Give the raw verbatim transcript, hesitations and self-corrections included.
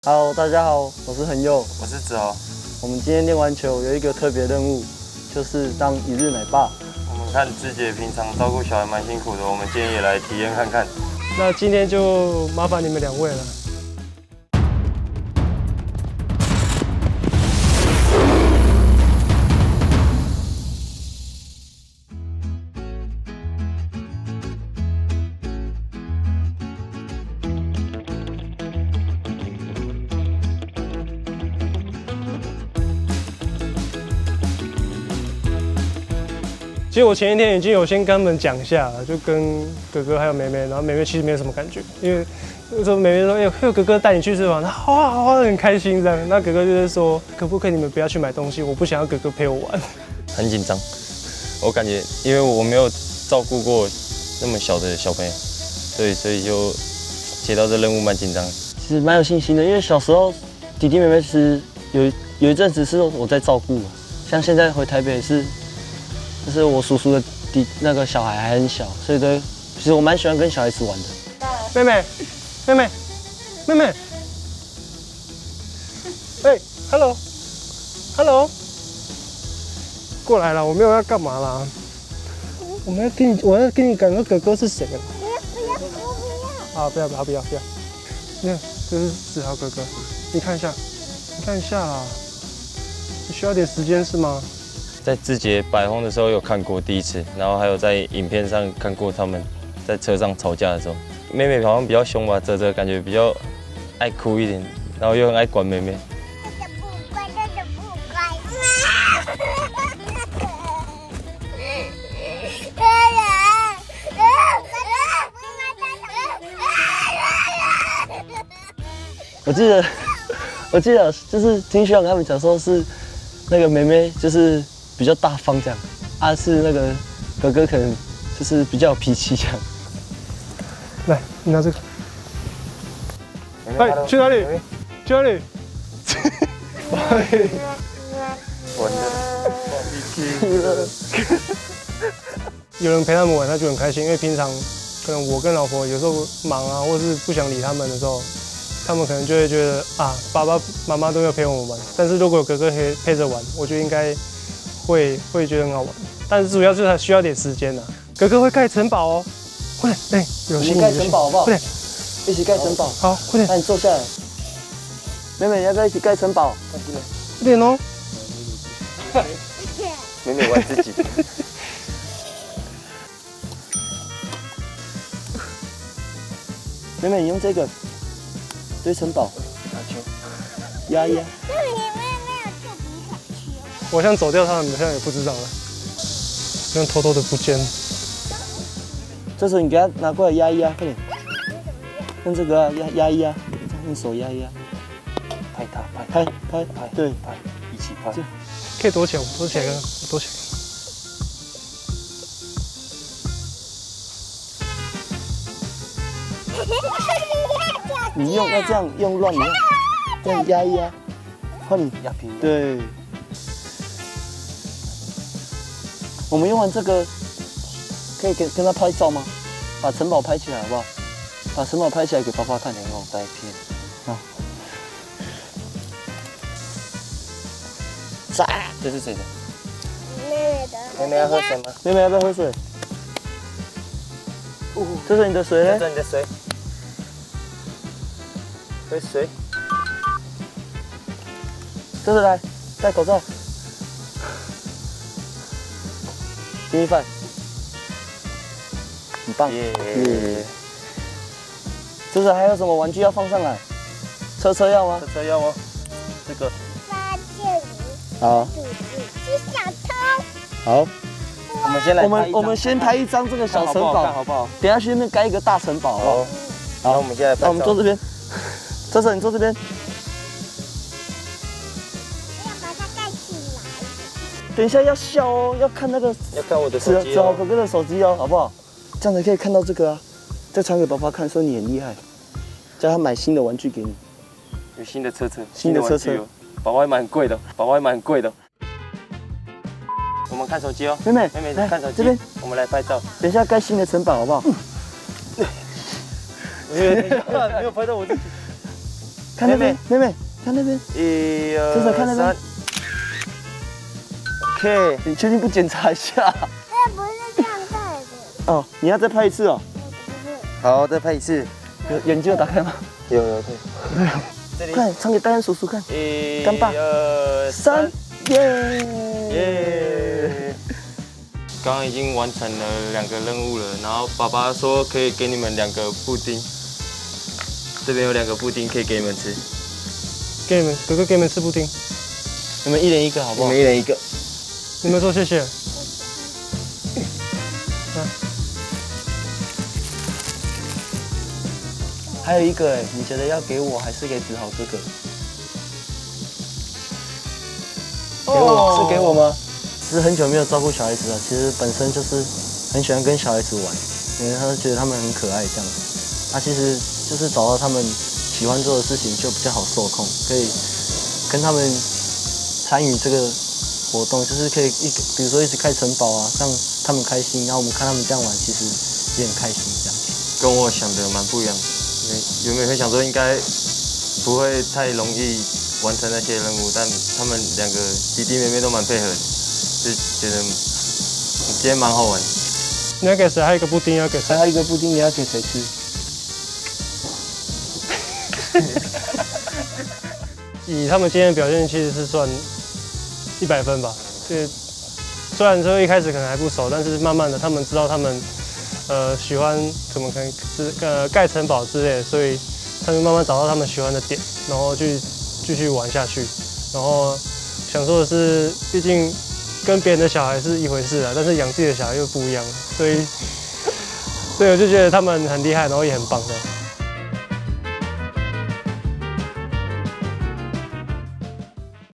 Hello， 大家好，我是恒佑， 我是子豪。 我们今天练完球有一个特别任务，就是当一日奶爸。 我们看志杰平常照顾小孩蛮辛苦的，我们今天也来体验看看。 那今天就麻烦你们两位了。其实我前一天已经有先跟他们讲一下了，就跟哥哥还有妹妹，然后妹妹其实没有什么感觉，因为那时候妹妹说：“哎、欸，会有哥哥带你去吃饭。”好啊好啊，很开心这样。那哥哥就是说：“可不可以你们不要去买东西？我不想要哥哥陪我玩。” 很紧张，我感觉因为我没有照顾过那么小的小朋友，对，所以就接到这任务蛮紧张。 其实蛮有信心的，因为小时候弟弟妹妹是有有一阵子是我在照顾，像现在回台北是。就是我叔叔的弟那个小孩还很小，所以对，其实我蛮喜欢跟小孩子玩的。 妹妹，妹妹，妹妹，哎 ，hello，hello， 过来了，我没有要干嘛啦。我们要跟你，我要跟你讲个哥哥是谁了。 不要不要，我不要。 啊，不要不要不要不要，你看，这是子豪哥哥，你看一下，你看一下啦。你需要点时间是吗？ 在志杰摆轰的时候有看过第一次，然后还有在影片上看过他们在车上吵架的时候，妹妹好像比较凶吧，哲哲感觉比较爱哭一点，然后又很爱管妹妹。 这个不乖，这个不乖。 我记得，我记得就是听学长他们讲说是那个妹妹就是比较大方这样，啊是那个哥哥可能就是比较有脾气这样。 来，你拿这个。哎，去哪里？去哪里？ 玩的， 有人陪他们玩，他就很开心，因为平常可能我跟老婆有时候忙啊，或是不想理他们的时候，他们可能就会觉得啊，爸爸妈妈都要陪我们玩。但是如果有哥哥陪陪着玩，我觉得应该会会觉得很好玩。但是主要就是他需要点时间啊。哥哥会盖城堡哦，快点，哎，有心。 我们盖城堡好不好？ 快点， 一起盖城堡。 好，快点。 那你坐下来。妹妹，你要不要一起盖城堡？ 快点哦。 妹妹玩自己。 妹妹，你用这个堆城堡， 打球， 压一压。 那你妹没有做比卡丘？ 我想走掉，他们好像也不知道了，这样偷偷的不见。 这时候你给他拿过来压一压，快点。用这个啊，压压一压，用手压一压。 拍他，拍拍拍拍， 对， 拍，一起拍。 可以躲起来，躲起来，躲起来。 你用要这样用乱，你要这样压一压，换你压平。 对。我们用完这个，可以跟跟他拍照吗？把城堡拍起来好不好？把城堡拍起来给爸爸看。 然后带片。 好。 炸！这是谁的？ 妹妹的。 妹妹要喝水吗？ 妹妹要不要喝水？哦，这是你的水嘞。 这是你的水。喝水。 这是来，戴口罩。给你饭。很棒。 耶。 这是还有什么玩具要放上来？车车要吗？ 车车要吗？这个。 发现好。 是小偷。 好。 我们先来。 我们我们先拍一张这个小城堡， 好不好？ 等下去那边盖一个大城堡，好不好？ 好，那我们现在拍照。 那我们坐这边。这时候你坐这边。 要把它盖起来。 等一下要笑哦，要看那个要看我的手机子豪哥哥的手机哦，好不好？这样才可以看到这个啊，再传给爸爸看，说你很厉害，叫他买新的玩具给你。 有新的车车， 新的车车， 宝宝还蛮贵的，宝宝还蛮贵的。我们看手机哦， 妹妹， 妹妹来看手机， 这边， 我们来拍照。 等一下盖新的城堡好不好？ 没有拍到我自己。 看那边，妹妹，看那边， 一二真的看那边。OK， 你确定不检查一下？ 这不是这样戴的。 哦，你要再拍一次哦。 好，再拍一次。 有眼睛有打开吗？ 有有可以。这里。 快唱给大家叔叔看。 一、 干爸二、 三，耶耶！刚刚已经完成了两个任务了，然后爸爸说可以给你们两个布丁，这边有两个布丁可以给你们吃， 给你们哥哥给你们吃布丁， 你们一人一个好不好？ 你们一人一个。 你们说谢谢。 还有一个哎，你觉得要给我还是给子豪哥哥？给我是给我吗？其实很久没有照顾小孩子了，其实本身就是很喜欢跟小孩子玩，因为他就觉得他们很可爱这样子。他其实就是找到他们喜欢做的事情，就比较好受控，可以跟他们参与这个活动，就是可以一比如说一直开城堡啊，让他们开心，然后我们看他们这样玩，其实也很开心这样。 跟我想的蛮不一样的，因为原本会想说应该不会太容易完成那些任务，但他们两个弟弟妹妹都蛮配合的，就觉得今天蛮好玩的。 你要给谁？还有一个布丁要给谁？ 还有一个布丁，你要给谁吃？ 以他们今天的表现，其实是算一百分吧。就虽然说一开始可能还不熟，但是慢慢的他们知道他们呃喜欢怎么可能是呃盖城堡之类的，所以他们慢慢找到他们喜欢的点，然后去继续玩下去。然后想说的是，毕竟跟别人的小孩是一回事啊，但是养自己的小孩又不一样，所以所以我就觉得他们很厉害，然后也很棒的。